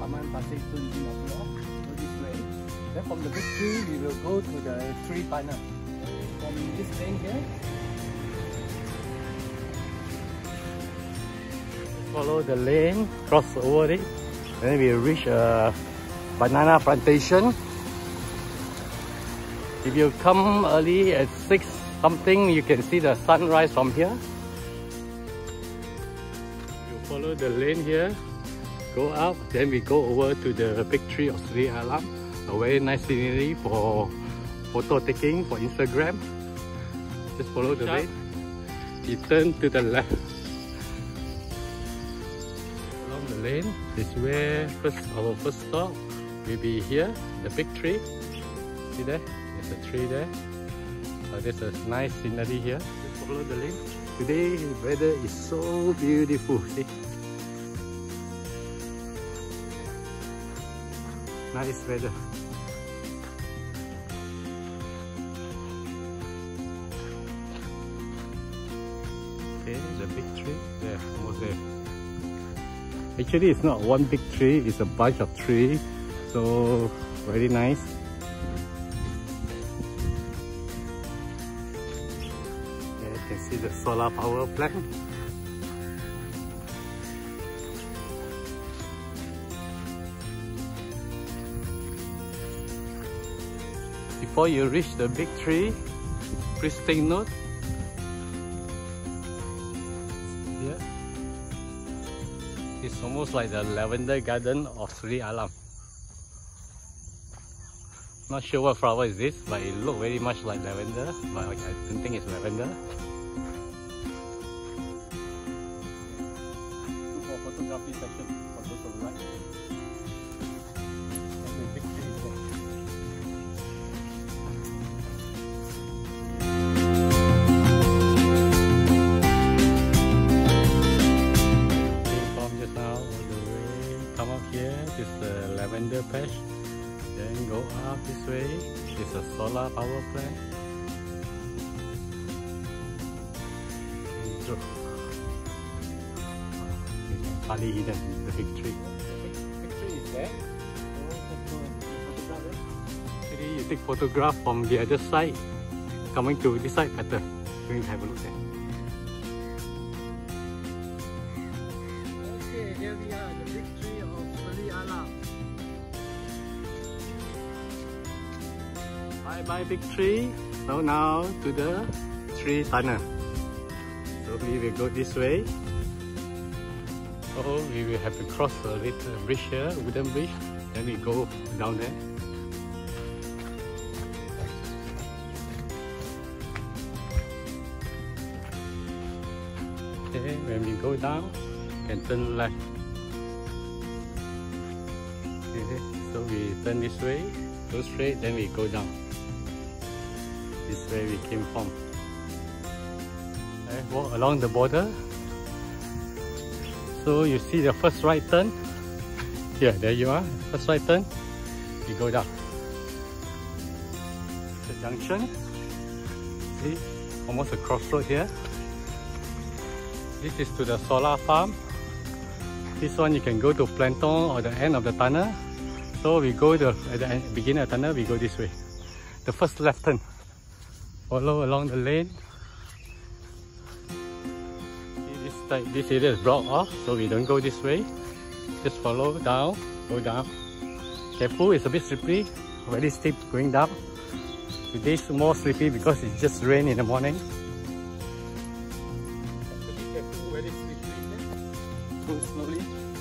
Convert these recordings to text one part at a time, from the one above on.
Taman Pasir Tun Singapore. Go this way. Then from the big tree, we will go to the tree tunnel. From this lane here. Follow the lane, cross over it. Then we reach a banana plantation. If you come early at 6 something, you can see the sunrise from here. You follow the lane here, go up, then we go over to the big tree of Sri Alam. A very nice scenery for photo taking for Instagram. Just follow the lane. You turn to the left. Along the lane is where our first stop will be here, the big tree. See there? There's a tree there. There's a nice scenery here. Just follow the lane. Today the weather is so beautiful. See? Nice weather. Okay, the big tree there, almost there. Actually, it's not one big tree, it's a bunch of trees. So very nice. You can see the solar power plant. Before you reach the big tree, please take note. Here, it's almost like the lavender garden of Sri Alam. Not sure what flower is this, but it looks very much like lavender, but I don't think it's lavender. For photography section, for those who like. The big tree is there. Came from just now all the way, come up here, this is the lavender patch. Then go up this way, it's a solar power plant. Partly hidden, the big tree. The big tree is there. Actually, you take photograph from the other side, coming to this side better. You can have a look there. Okay, here we are, the big tree of Sri Alam. Bye big tree. So now to the tree tunnel. So we will go this way. So we will have to cross a little bridge here, wooden bridge. Then we go down there. Okay, when we go down, we can turn left. Okay, so we turn this way, go straight, then we go down. This way we came from. Okay, walk along the border. So you see the first right turn. Here, there you are. First right turn. You go down. The junction. See, almost a crossroad here. This is to the solar farm. This one you can go to Planton or the end of the tunnel. So we go to at the beginning of the tunnel. We go this way. The first left turn. Follow along the lane. This area is blocked off, so we don't go this way. Just follow down, go down. Careful, it's a bit slippery, very steep going down. Today is more slippery because it just rained in the morning. So be careful, very slippery. Go slowly.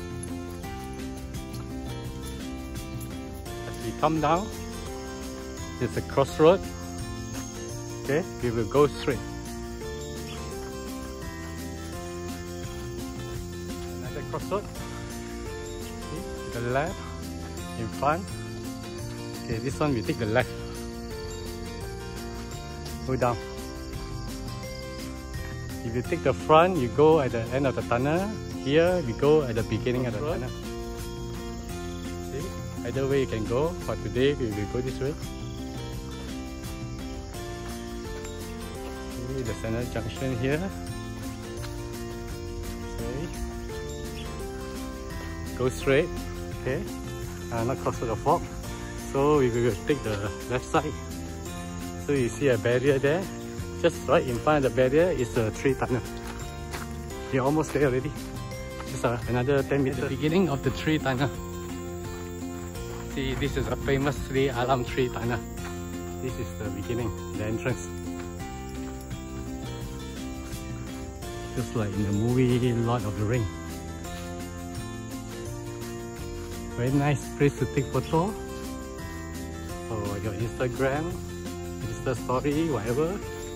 As we come down, there's a crossroad. Okay, we will go straight. Another crossroad. Okay, to the left, in front. Okay, this one we take the left. Go down. If you take the front, you go at the end of the tunnel. Here, we go at the beginning of the tunnel. See? Either way you can go, but today we will go this way. See the center junction here. Okay. Go straight. Okay, not close to the fog. So we will take the left side. So you see a barrier there. Just right in front of the barrier is a tree tunnel. You're almost there already. Just another 10 meters. At the beginning of the tree tunnel. See, this is a famous Sri Alam tree tunnel. This is the beginning, the entrance. Just like in the movie Lord of the Rings. Very nice place to take photo for your Instagram, Insta story, whatever.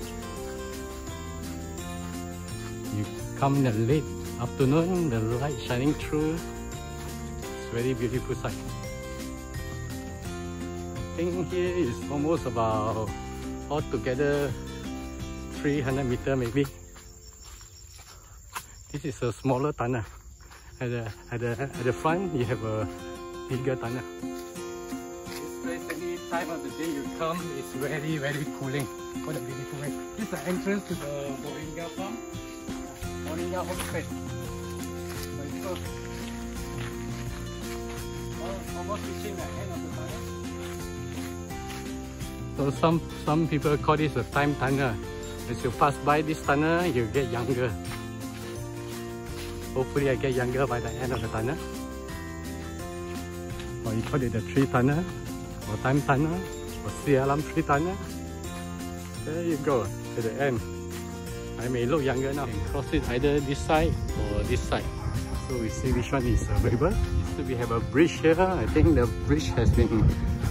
You come in the late afternoon, the light shining through. It's very beautiful sight. I think here is almost about altogether 300 meters maybe. This is a smaller tunnel. At the front, you have a bigger tunnel. This place, any time of the day you come, it's very, very cooling. What a beautiful way. This is the entrance to the Moringa farm. Moringa homestay. Almost reaching the end of the tunnel. So some people call this a time tunnel. As you pass by this tunnel, you get younger. Hopefully I get younger by the end of the tunnel. Or you call it the tree tunnel, or time tunnel, or Sri Alam tree tunnel. There you go, to the end. I may look younger now. You can cross it either this side or this side. So we see which one is available. So we have a bridge here. I think the bridge has been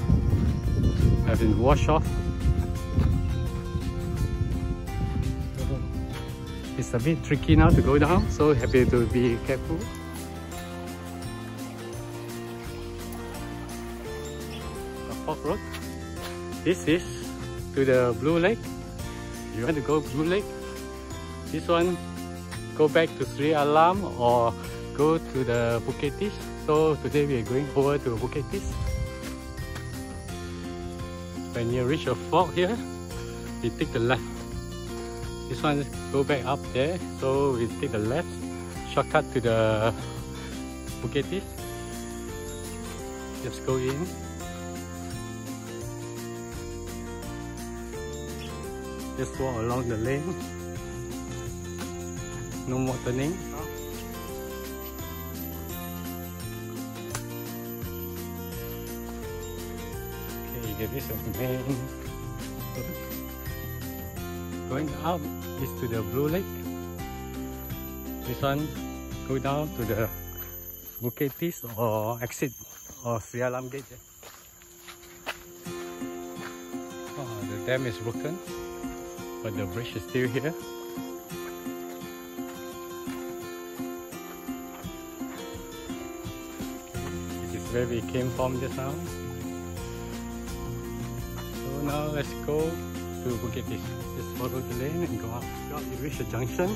washed off. It's a bit tricky now to go down, so you have to be careful. The Fog Road. This is to the Blue Lake. You want to go Blue Lake? This one, go back to Sri Alam or go to the Bukit Tis. So today we are going over to Bukit Tis. When you reach a fog here, you take the left. This one go back up there, so we take the left, shortcut to the Bukit Tis. Just go in. Just walk along the lane. No more turning. Okay, this is the main. Going out is to the Blue Lake. This one go down to the Bukit Tis or exit or Sri Alam Gate. Oh, the dam is broken, but the bridge is still here. This is where we came from just now. So now let's go to Bukit Tis. Just follow the lane and go up. You reach the junction.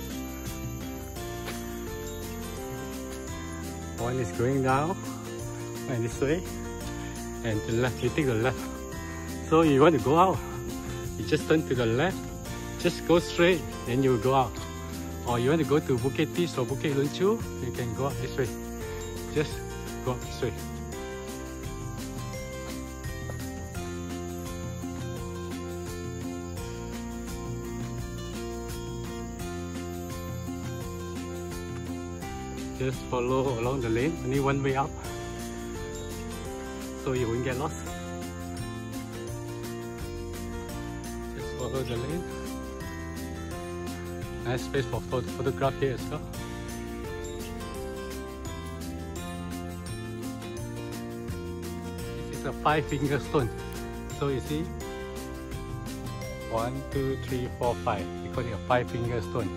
One is going down and this way, and to the left, you take the left. So you want to go out, you just turn to the left, just go straight, then you will go out. Or you want to go to Bukit Tis or Bukit Lunchu, you can go up this way. Just go up this way. Just follow along the lane, only one way up, so you won't get lost. Just follow the lane. Nice space for photograph here as well. This is a 5-finger stone. So you see, 1, 2, 3, 4, 5. We call it a 5-finger stone.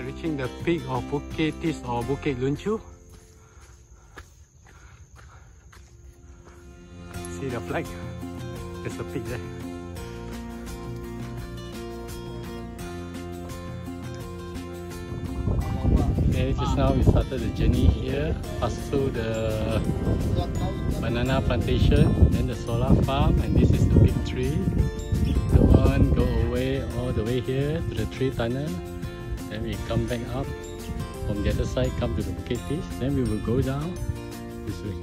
We're reaching the peak of Bukit Tis or Bukit Lunchu. See the flag? There's a peak there. Okay, just now we started the journey here, passed through the banana plantation, then the solar farm, and this is the big tree. The one go away all the way here to the tree tunnel. Then we come back up from the other side, come to the Bukit Tis. Then we will go down this way.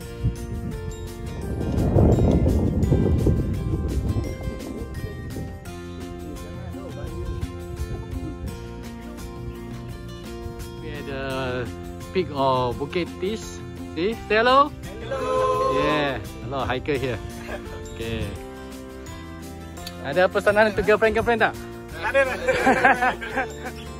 The peak of Bukit Tis. See? Say hello? Hello! Yeah, a lot of hiker here. Okay. Ada pesanan untuk girlfriend tak? Ada.